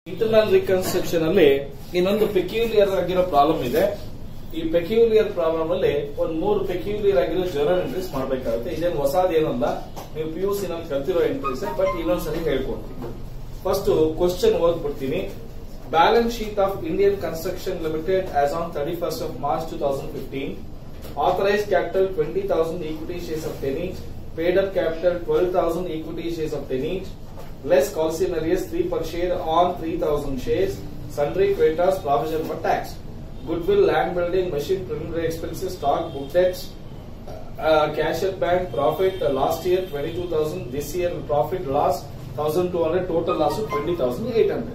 Internal reconstruction ಅಲ್ಲಿ ಇನ್ನೊಂದು peculiar ಆಗಿರೋ ಪ್ರಾಬ್ಲಮ್ ಇದೆ. ಈ ಪೆಕ್ಯುಲಿಯರ್ ಪ್ರಾಬ್ಲಮ್ ಅಲ್ಲಿ ಒಂದ್ 3 ಪೆಕ್ಯುಲಿಯರ್ ಆಗಿರೋ ಜರ್ನಲ್ ಎಂಟ್ರೀಸ್ ಮಾಡಬೇಕಾಗುತ್ತೆ. ಇದೇನು ಹೊಸದೇನಲ್ಲ, ನೀವು PUC ನಲ್ಲಿ ಕಲ್ತಿರೋ ಎಂಟ್ರೀಸ್, ಬಟ್ ಇನ್ನೊಂದ್ಸರಿ ಹೇಳ್ಕೊಡ್ತೀನಿ. ಫಸ್ಟ್ ಕ್ವಶನ್ ಓದ್ಬಿಡ್ತೀನಿ. Balance sheet of Indian construction limited as on 31st of March 2015. Authorized capital 20,000 equity shares of 10 each. Paid up capital 12,000 equity shares of 10 each. Less calcinarius 3 per share on 3,000 shares. Sundry creditors, provision for tax. Goodwill, land building, machine, preliminary expenses, stock, book debts, cash at bank, profit last year 22,000. This year profit loss 1,200. Total loss of 20,800.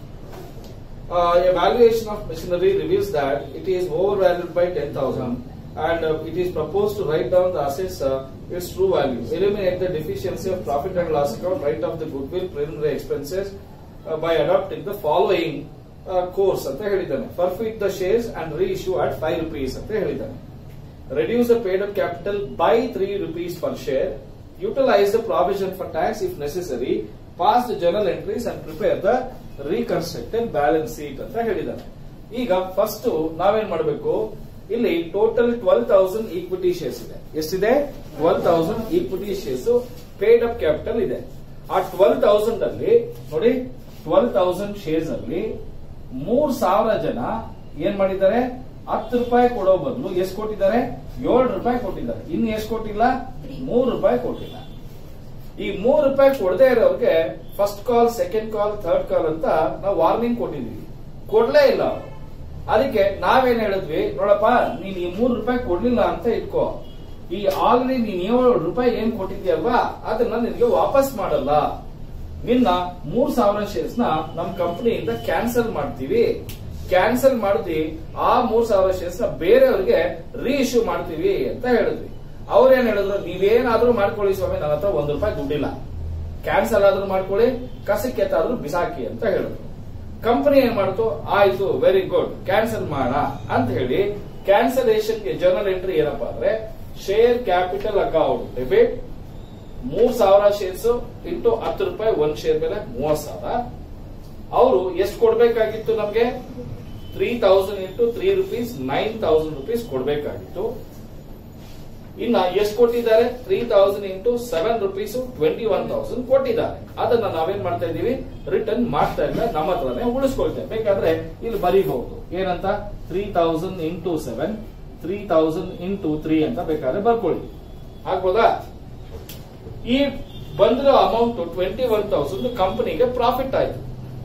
Evaluation of machinery reveals that it is overvalued by 10,000 and it is proposed to write down the assets its true value. Eliminate the deficiency of profit and loss account, write off the goodwill, preliminary expenses by adopting the following course ಅಂತ ಹೇಳಿದ್ದಾನೆ. Forfeit the shares and reissue at 5 rupees ಅಂತ ಹೇಳಿದ್ದಾನೆ. Reduce the paid up capital by 3 rupees per share. Utilize the provision for tax if necessary. Pass the journal entries and prepare the reconstructed balance sheet ಅಂತ ಹೇಳಿದ್ದಾನೆ. ಈಗ first ನಾವೇನ್ ಮಾಡಬೇಕು, ಇಲ್ಲಿ total 12,000 equity shares ಇದೆ. ಎಷ್ಟಿದೆ? 12,000 equity shares. Paid up capital ಇದೆ. ಆ 12,000 ಅಲ್ಲಿ ನೋಡಿ, 12,000 ಶೇರ್ಸ್ ಅಲ್ಲಿ 3,000 ಜನ ಏನ್ ಮಾಡಿದ್ದಾರೆ? 10 ರೂಪಾಯಿ ಕೊಡೋ ಬದಲು ಎಷ್ಟು ಕೊಟ್ಟಿದ್ದಾರೆ? 7 ರೂಪಾಯಿ ಕೊಟ್ಟಿದ್ದಾರೆ. ಇನ್ನು ಎಷ್ಟು ಕೊಟ್ಟಿಲ್ಲ? 3 ರೂಪಾಯಿ ಕೊಟ್ಟಿಲ್ಲ. ಈ 3 ರೂಪಾಯಿ ಕೊಡದೇ ಇರೋರಿಗೆ first call, second call, third call ಅಂತ ನಾವು ವಾರ್ನಿಂಗ್ ಕೊಟ್ಟಿದೀವಿ. ಕೊಡ್ಲೇ ಇಲ್ಲ ಅವರು. ಅದಕ್ಕೆ ನಾವೇನ್ ಹೇಳಿದ್ವಿ, ನೋಡಪ್ಪ ನೀನ್ ಈ 3 ರೂಪಾಯಿ ಕೊಡ್ಲಿಲ್ಲ ಅಂತ ಇಟ್ಕೋ, ಈ ಆಲ್ರೆಡಿ ನೀನ್ 7 ರೂಪಾಯಿ ಏನ್ ಕೊಟ್ಟಿದ್ಯಲ್ವಾ ಅದನ್ನ ನಿನ್ಗೆ ವಾಪಸ್ ಮಾಡಲ್ಲ. ನಿನ್ನ 3,000 ಶೇರ್ಸ್ ನ ನಮ್ ಕಂಪನಿಯಿಂದ ಕ್ಯಾನ್ಸಲ್ ಮಾಡ್ತೀವಿ. ಕ್ಯಾನ್ಸಲ್ ಮಾಡಿದ್ವಿ, ಆ 3,000 ಶೇರ್ಸ್ ನ ಬೇರೆಯವ್ರಿಗೆ ರೀಇಶ್ಯೂ ಮಾಡ್ತೀವಿ ಅಂತ ಹೇಳಿದ್ವಿ. ಅವ್ರೇನ್ ಹೇಳಿದ್ರು, ನೀವೇನಾದ್ರೂ ಮಾಡ್ಕೊಳ್ಳಿ ಸ್ವಾಮಿ, ನನ್ನ ಹತ್ರ 1 ರೂಪಾಯಿ ದುಡ್ಡಿಲ್ಲ, ಕ್ಯಾನ್ಸಲ್ ಆದ್ರೂ ಮಾಡ್ಕೊಳ್ಳಿ, ಕಸಕ್ಕೆ ಎತ್ತಾದ್ರೂ ಬಿಸಾಕಿ ಅಂತ ಹೇಳಿದ್ರು. ಕಂಪನಿ ಏನ್ ಮಾಡ್ತು, ಆಯ್ತು ವೆರಿ ಗುಡ್ ಕ್ಯಾನ್ಸಲ್ ಮಾಡ ಅಂತ ಹೇಳಿ ಕ್ಯಾನ್ಸಲೇಷನ್ ಗೆ ಜರ್ನಲ್ ಎಂಟ್ರಿ ಏನಪ್ಪಾ ಅಂದ್ರೆ, share capital account debit 3,000 shares into 10 ರೂಪಾಯಿ, 1 ಶೇರ್ ಮೇಲೆ 30,000. ಅವರು ಎಷ್ಟು ಕೊಡ್ಬೇಕಾಗಿತ್ತು ನಮ್ಗೆ? 3,000 ಇಂಟು 3 rupees 9,000 rupees ಕೊಡ್ಬೇಕಾಗಿತ್ತು. ಇನ್ನ ಎಷ್ಟು ಕೊಟ್ಟಿದ್ದಾರೆ? 3,000 ಇಂಟು 7 rupees 21,000 ಕೊಟ್ಟಿದ್ದಾರೆ. ಅದನ್ನ ನಾವೇನ್ ಮಾಡ್ತಾ ಇದೀವಿ? ರಿಟರ್ನ್ ಮಾಡ್ತಾ ಇಲ್ಲ, ನಮ್ಮ ಹತ್ರನೇ ಉಳಿಸ್ಕೊಳ್ತೇವೆ. ಬೇಕಾದ್ರೆ ಇಲ್ಲಿ ಬರೀಬಹುದು, ಏನಂತ? 3,000 ಇಂಟು 7, 3,000 ಇಂಟು 3 ಅಂತ ಬೇಕಾದ್ರೆ ಬರ್ಕೊಳ್ಳಿ. ಆಗ್ಬೋದಾ? ಈ ಬಂದಿರೋ ಅಮೌಂಟ್ 21,000 ಕಂಪನಿಗೆ ಪ್ರಾಫಿಟ್ ಆಯ್ತು.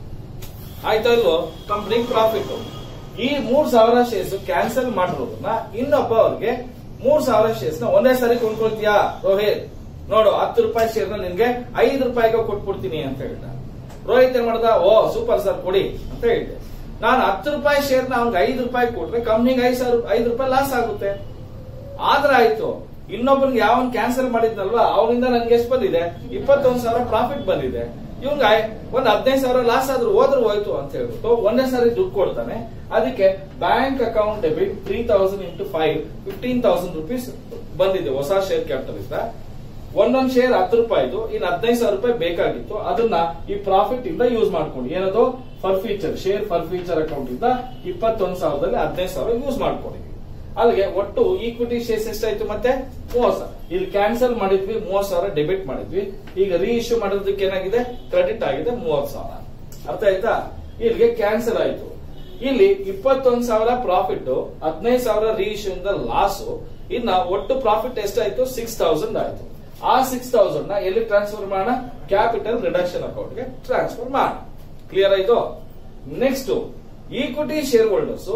ಆಯ್ತಾ ಇಲ್ವೋ? ಕಂಪನಿಗೆ ಪ್ರಾಫಿಟ್. ಈ 3,000 ಶೇರ್ಸ್ ಕ್ಯಾನ್ಸಲ್ ಮಾಡಿರೋದನ್ನ ಇನ್ನೊಬ್ಬ ಅವ್ರಿಗೆ 3,000 ಶೇರ್ಸ್ ನ ಒಂದೇ ಸಾರಿ ಕೊಂಡ್ಕೊಳ್ತೀಯಾ ರೋಹಿತ್? ನೋಡು 10 ರೂಪಾಯಿ ಶೇರ್ ನ ನಿನ್ಗೆ 5 ರೂಪಾಯಿಗೆ ಕೊಟ್ಬಿಡ್ತೀನಿ ಅಂತ ಹೇಳ್ದ. ರೋಹಿತ್ ಏನ್ ಮಾಡ್ದ? ಓ ಸೂಪರ್ ಸರ್ ಕೊಡಿ ಅಂತ ಹೇಳಿದೆ. ನಾನು 10 ರೂಪಾಯಿ ಶೇರ್ ನ ಅವ್ನಿಗೆ 5 ರೂಪಾಯಿ ಕೊಟ್ರೆ ಕಂಪ್ನಿಗೆ 5 ರೂಪಾಯಿ ಲಾಸ್ ಆಗುತ್ತೆ. ಆದ್ರೆ ಆಯ್ತು, ಇನ್ನೊಬ್ಬನಿಗೆ ಯಾವನ್ ಕ್ಯಾನ್ಸಲ್ ಮಾಡಿದ್ನಲ್ವಾ ಅವನಿಂದ ನನ್ಗೆ ಎಷ್ಟು ಬಂದಿದೆ? 21,000 ಪ್ರಾಫಿಟ್ ಬಂದಿದೆ. ಇವ್ಗ ಒಂದ್ 15,000 ಲಾಸ್ ಆದ್ರೂ ಹೋದ್ರು ಹೋಯ್ತು ಅಂತ ಹೇಳ್ಬಿಟ್ಟು ಒಂದೇ ಸಾರಿ ದುಡ್ಡು ಕೊಡ್ತಾನೆ. ಅದಕ್ಕೆ bank account debit 3,000 into 5, 15,000 rupees ಬಂದಿದೆ ಹೊಸ ಶೇರ್ ಕ್ಯಾಪಿಟಲ್ ಇಂದ. ಒಂದೊಂದು ಶೇರ್ 10 ರೂಪಾಯಿದು, ಇನ್ನು 15,000 ರೂಪಾಯಿ ಬೇಕಾಗಿತ್ತು. ಅದನ್ನ ಈ ಪ್ರಾಫಿಟ್ ಇಂದ ಯೂಸ್ ಮಾಡ್ಕೊಂಡು, ಏನದು? ಫರ್ಫೀಚರ್, ಶೇರ್ ಫರ್ಫೀಚರ್ ಅಕೌಂಟ್ ಇಂದ 21,000ದಲ್ಲಿ 15,000 ಯೂಸ್ ಮಾಡ್ಕೊಂಡಿದ್ವಿ. ಅಲ್ಲಿಗೆ ಒಟ್ಟು ಈಕ್ವಿಟಿ ಶೇರ್ಸ್ ಎಷ್ಟಾಯ್ತು? ಮತ್ತೆ 30,000. ಇಲ್ಲಿ ಕ್ಯಾನ್ಸಲ್ ಮಾಡಿದ್ವಿ, 30,000 ಡೆಬಿಟ್ ಮಾಡಿದ್ವಿ. ಈಗ ರೀಇಶ್ಯೂ ಮಾಡೋದಕ್ಕೆ ಏನಾಗಿದೆ? ಕ್ರೆಡಿಟ್ ಆಗಿದೆ 30,000. ಅರ್ಥ ಆಯ್ತಾ? ಇಲ್ಲಿಗೆ ಕ್ಯಾನ್ಸಲ್ ಆಯ್ತು. ಇಲ್ಲಿ 21,000 ಪ್ರಾಫಿಟ್, 15,000 ರೀಇಶ್ಯೂ ಇಂದ ಲಾಸ್. ಇನ್ನ ಒಟ್ಟು ಪ್ರಾಫಿಟ್ ಎಷ್ಟಾಯ್ತು? 6,000 ಆಯ್ತು. ಆ 6,000 ನ ಎಲ್ಲಿ ಟ್ರಾನ್ಸ್ಫರ್ ಮಾಡೋಣ? ಕ್ಯಾಪಿಟಲ್ ರಿಡಕ್ಷನ್ ಅಕೌಂಟ್ ಗೆ ಟ್ರಾನ್ಸ್ಫರ್ ಮಾಡೋಣ. ಕ್ಲಿಯರ್ ಆಯ್ತು? Next equity share holders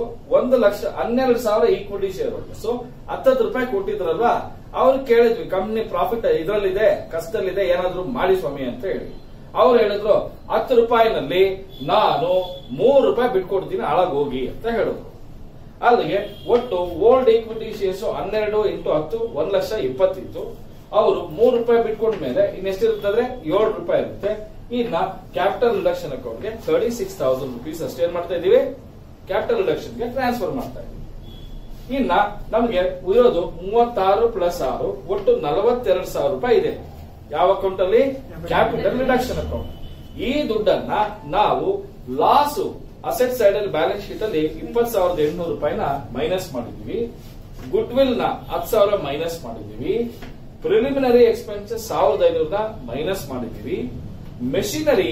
1,12,000 equity share holders 10 ರೂಪಾಯಿ ಕೊಟ್ಟಿದ್ರಲ್ವಾ, ಅವ್ರು ಕೇಳಿದ್ವಿ ಕಂಪ್ನಿ ಪ್ರಾಫಿಟ್ ಇದ್ರಲ್ಲಿದೆ, ಕಷ್ಟದಲ್ಲಿದೆ, ಏನಾದ್ರು ಮಾಡಿ ಸ್ವಾಮಿ ಅಂತ ಹೇಳಿ. ಅವ್ರು ಹೇಳಿದ್ರು 10 ರೂಪಾಯಿನಲ್ಲಿ ನಾನು 3 ರೂಪಾಯಿ ಬಿಟ್ಕೊಡ್ತೀನಿ, ಹಾಳಾಗಿ ಹೋಗಿ ಅಂತ ಹೇಳಿದ್ರು. ಅಲ್ಲಿಗೆ ಒಟ್ಟು ಓಲ್ಡ್ ಈಕ್ವಿಟಿ ಶೇರ್ಸ್ 12 ಇಂಟು 10 1,20,000 ಇತ್ತು. ಅವರು 3 ರೂಪಾಯಿ ಬಿಟ್ಕೊಂಡ್ಮೇಲೆ ಇನ್ನೆಷ್ಟಿರುತ್ತದೆ? 7 ರೂಪಾಯಿ ಇರುತ್ತೆ. ಇನ್ನ ಕ್ಯಾಪಿಟಲ್ ರಿಡಕ್ಷನ್ ಅಕೌಂಟ್ ಗೆ 36,000 rupees ಅಷ್ಟೇ ಏನ್ ಮಾಡ್ತಾ ಇದೀವಿ? ಕ್ಯಾಪಿಟಲ್ ರಿಡಕ್ಷನ್ ಗೆ ಟ್ರಾನ್ಸ್ಫರ್ ಮಾಡ್ತಾ ಇದೀವಿ. ಇನ್ನ ನಮಗೆ ಇರೋದು 36 ಪ್ಲಸ್ 6 ಒಟ್ಟು 42,000 ರೂಪಾಯಿ ಇದೆ. ಯಾವ ಅಕೌಂಟ್ ಅಲ್ಲಿ? Capital reduction account. ಈ ದುಡ್ಡನ್ನ ನಾವು ಲಾಸ್ ಅಸೆಟ್ ಸೈಡ್ ಅಲ್ಲಿ ಬ್ಯಾಲೆನ್ಸ್ ಶೀಟ್ ಅಲ್ಲಿ 20,800 ರೂಪಾಯಿನ ಮೈನಸ್ ಮಾಡಿದ್ವಿ. ಗುಡ್ ವಿಲ್ ನ 10,000 ಮೈನಸ್ ಮಾಡಿದೀವಿ. ಪ್ರಿಲಿಮಿನರಿ ಎಕ್ಸ್ಪೆನ್ಸಸ್ 1,500 ಮೈನಸ್ ಮಾಡಿದೀವಿ. ಮೆಷಿನರಿ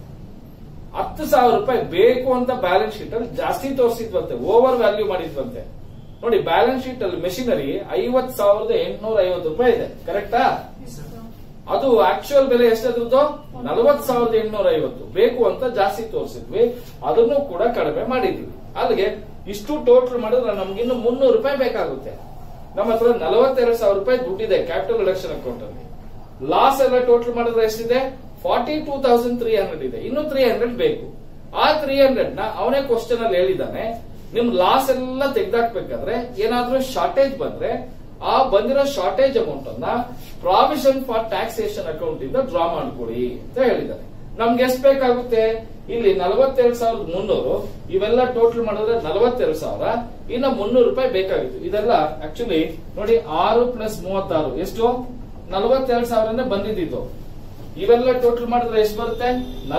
10,000 ರೂಪಾಯಿ ಬೇಕು ಅಂತ ಬ್ಯಾಲೆನ್ಸ್ ಶೀಟ್ ಅಲ್ಲಿ ಜಾಸ್ತಿ ತೋರಿಸಿದ್ವಂತೆ, ಓವರ್ ವ್ಯಾಲ್ಯೂ ಮಾಡಿದ್ವಂತೆ. ನೋಡಿ ಬ್ಯಾಲೆನ್ಸ್ ಶೀಟ್ ಅಲ್ಲಿ ಮೆಷಿನರಿ 50,850 ರೂಪಾಯಿ ಇದೆ, ಕರೆಕ್ಟಾ? ಅದು ಆಕ್ಚುಯಲ್ ಬೆಲೆ ಎಷ್ಟಾದ್ರದ್ದು 40,850. ಬೇಕು ಅಂತ ಜಾಸ್ತಿ ತೋರಿಸಿದ್ವಿ, ಅದನ್ನು ಕೂಡ ಕಡಿಮೆ ಮಾಡಿದ್ವಿ. ಅಲ್ಲಿಗೆ ಇಷ್ಟು ಟೋಟಲ್ ಮಾಡಿದ್ರೆ ನಮ್ಗಿನ್ನು 300 ರೂಪಾಯಿ ಬೇಕಾಗುತ್ತೆ. ನಮ್ಮ ಹತ್ರ 42,000 ರೂಪಾಯಿ ದುಡ್ಡಿದೆ ಕ್ಯಾಪಿಟಲ್ ರಿಡಕ್ಷನ್ ಅಕೌಂಟ್ ಅಲ್ಲಿ. ಲಾಸ್ ಎಲ್ಲ ಟೋಟಲ್ ಮಾಡಿದ್ರೆ ಎಷ್ಟಿದೆ? 42,300 ಇದೆ. ಇನ್ನು 300 ಬೇಕು. ಆ 300 ನ ಅವನೇ ಕ್ವಶನ್ ಅಲ್ಲಿ ಹೇಳಿದ್ದಾನೆ, ನಿಮ್ ಲಾಸ್ ಎಲ್ಲ ತೆಗೆದಾಕ್ಬೇಕಾದ್ರೆ ಏನಾದ್ರೂ ಶಾರ್ಟೇಜ್ ಬಂದ್ರೆ ಆ ಬಂದಿರೋ ಶಾರ್ಟೇಜ್ ಅಮೌಂಟ್ ಅನ್ನ ಪ್ರಾವಿಷನ್ ಫಾರ್ ಟ್ಯಾಕ್ಸೇಷನ್ ಅಕೌಂಟ್ ಇಂದ ಡ್ರಾ ಮಾಡ್ಕೊಡಿ ಅಂತ ಹೇಳಿದ್ದಾರೆ. ನಮ್ಗೆ ಎಷ್ಟು ಬೇಕಾಗುತ್ತೆ? ಇಲ್ಲಿ 42,300, ಇವೆಲ್ಲ ಟೋಟಲ್ ಮಾಡಿದ್ರೆ 42,000, ಇನ್ನ 300 ರೂಪಾಯಿ ಬೇಕಾಗಿತ್ತು. ಇದೆಲ್ಲ ಆಕ್ಚುಲಿ ನೋಡಿ 6 + 36 ಎಷ್ಟು? 42,000 ಬಂದಿದ್ದು. ಇವೆಲ್ಲ ಟೋಟಲ್ ಮಾಡಿದ್ರೆ ಎಷ್ಟು ಬರುತ್ತೆ?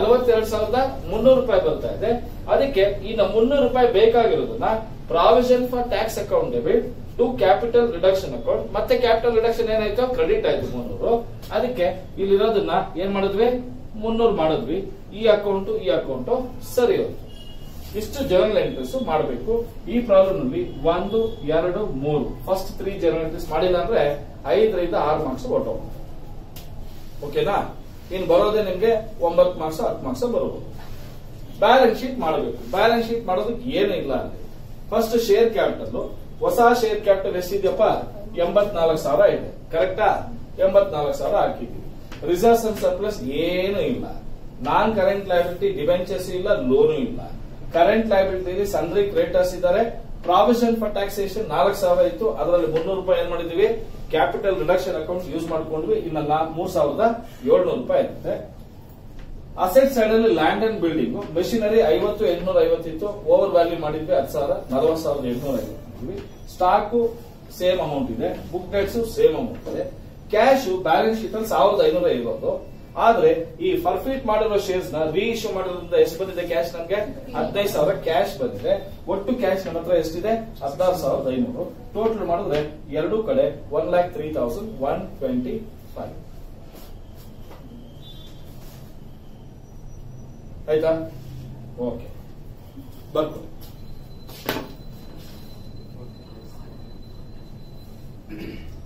42,300 ರೂಪಾಯಿ ಬರ್ತಾ ಇದೆ. ಅದಕ್ಕೆ ಇನ್ನು 300 ರೂಪಾಯಿ ಬೇಕಾಗಿರೋದನ್ನ provision for tax account debit to capital reduction account, ಮತ್ತೆ ಕ್ಯಾಪಿಟಲ್ ರಿಡಕ್ಷನ್ ಏನಾಯ್ತು? ಕ್ರೆಡಿಟ್ ಆಯ್ತು 300. ಅದಕ್ಕೆ ಇಲ್ಲಿರೋದನ್ನ ಏನ್ ಮಾಡಿದ್ವಿ? 300 ಮಾಡಿದ್ವಿ. ಈ ಅಕೌಂಟ್ ಸರಿ ಹೋಯ್ತು. ಇಷ್ಟು ಜನರಲ್ ಎಂಟ್ರೀಸ್ ಮಾಡಬೇಕು. ಈ ಪ್ರಾಬ್ಲಮ್ ನಲ್ಲಿ 1, 2, 3 ಫಸ್ಟ್ 3 ಜನರಲ್ ಎಂಟ್ರೀಸ್ ಮಾಡಿಲ್ಲ ಅಂದ್ರೆ 5ರಿಂದ 6 ಮಾರ್ಕ್ಸ್ ಹೊರಟೋಗುತ್ತೆ. ಓಕೆನಾ? ಇನ್ ಬರೋದೇ ನಿಮ್ಗೆ 9 ಮಾರ್ಕ್ಸ್ 10 ಮಾರ್ಕ್ಸ್ ಬರಬಹುದು. ಬ್ಯಾಲೆನ್ಸ್ ಶೀಟ್ ಮಾಡಬೇಕು. ಬ್ಯಾಲೆನ್ಸ್ ಶೀಟ್ ಮಾಡೋದಕ್ಕೆ ಏನು ಇಲ್ಲ ಅಂದ್ರೆ ಫಸ್ಟ್ ಶೇರ್ ಕ್ಯಾಪಿಟಲ್, ಹೊಸ ಶೇರ್ ಕ್ಯಾಪಿಟಲ್ ಎಷ್ಟಿದೆಯಪ್ಪ? 84,000 ಇದೆ, ಕರೆಕ್ಟಾ? 84,000 ಹಾಕಿದ್ವಿ. ರಿಸರ್ವ್ಸ್ ಅಂಡ್ ಸರ್ಪ್ಲಸ್ ಏನು ಇಲ್ಲ. ನಾನ್ ಕರೆಂಟ್ ಲಯಬಿಲಿಟಿ ಡಿಬೆಂಚರ್ಸ್ ಇಲ್ಲ, ಲೋನು ಇಲ್ಲ. ಕರೆಂಟ್ ಲಯಬಿಲಿಟಿ ಸನ್ರಿ ಕ್ರೆಡಿಟರ್ಸ್ ಇದ್ದಾರೆ. ಪ್ರಾವಿಷನ್ ಫಾರ್ ಟ್ಯಾಕ್ಸೇಷನ್ 4,000 ಇತ್ತು, ಅದರಲ್ಲಿ 300 ರೂಪಾಯಿ ಏನ್ ಮಾಡಿದೀವಿ? ಕ್ಯಾಪಿಟಲ್ ರಿಡಕ್ಷನ್ ಅಕೌಂಟ್ ಯೂಸ್ ಮಾಡ್ಕೊಂಡ್ವಿ. ಇನ್ನ 3,700 ರೂಪಾಯಿ ಇರುತ್ತೆ. ಅಸೆಟ್ ಸೈಡ್ ಅಲ್ಲಿ ಲ್ಯಾಂಡ್ ಅಂಡ್ ಬಿಲ್ಡಿಂಗ್ ಮೆಷಿನರಿ 50,850 ಇತ್ತು, ಓವರ್ ವ್ಯಾಲ್ಯೂ ಮಾಡಿದ್ವಿ 10,000, 40,850. ಸ್ಟಾಕ್ ಸೇಮ್ ಅಮೌಂಟ್ ಇದೆ, ಬುಕ್ ಡೇಟ್ಸ್ ಸೇಮ್ ಅಮೌಂಟ್ ಇದೆ. ಕ್ಯಾಶ್ ಬ್ಯಾಲೆನ್ಸ್ ಶೀಟ್ ಅಲ್ಲಿ 1,500 ಇರೋದು. ಆದ್ರೆ ಈ ಫರ್ಫಿಟ್ ಮಾಡಿರೋ ಶೇರ್ಸ್ ನ ರೀಇಶ್ಯೂ ಮಾಡೋದ್ರಿಂದ ಎಷ್ಟು ಬಂದಿದೆ ಕ್ಯಾಶ್? ನಮ್ಗೆ 15,000 ಕ್ಯಾಶ್ ಬಂದಿದೆ. ಒಟ್ಟು ಕ್ಯಾಶ್ ನಮ್ಮ ಹತ್ರ ಎಷ್ಟಿದೆ? 16,500. ಟೋಟಲ್ ಮಾಡಿದ್ರೆ ಎರಡೂ ಕಡೆ 1,03,125. ಆಯ್ತಾ? ಓಕೆ, ಬರ್ಕೊಳ್ಳಿ.